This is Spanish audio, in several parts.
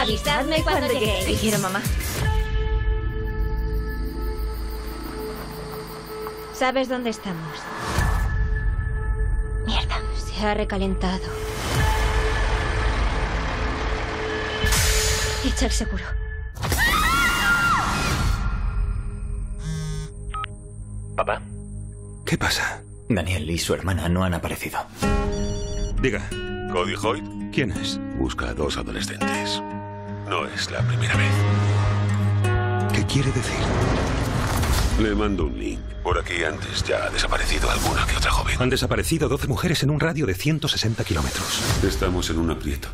Avisadme cuando lleguéis. Te quiero, mamá. ¿Sabes dónde estamos? Mierda. Se ha recalentado. Echa el seguro. Papá. ¿Qué pasa? Daniel y su hermana no han aparecido. Diga, ¿Cody Hoyt? ¿quién es? Busca a 2 adolescentes. No es la primera vez. ¿Qué quiere decir? Le mando un link. Por aquí antes ya ha desaparecido alguna que otra joven. Han desaparecido 12 mujeres en un radio de 160 kilómetros. Estamos en un aprieto.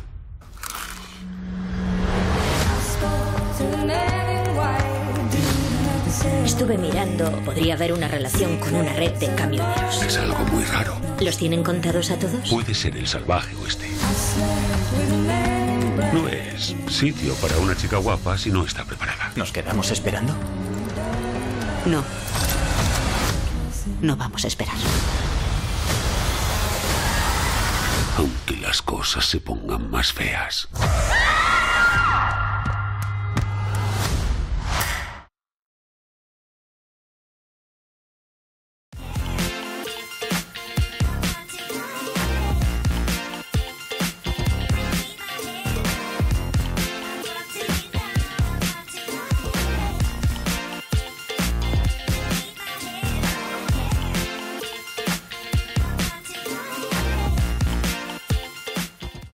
Estuve mirando. Podría haber una relación con una red de camioneros. Es algo muy raro. ¿Los tienen contados a todos? Puede ser el salvaje oeste. No es sitio para una chica guapa si no está preparada. ¿Nos quedamos esperando? No. No vamos a esperar. Aunque las cosas se pongan más feas.